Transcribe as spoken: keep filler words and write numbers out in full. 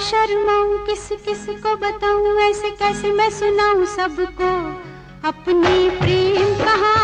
शर्माऊं, किस किस को बताऊं, ऐसे कैसे मैं सुनाऊं सबको अपनी प्रेम कहानी।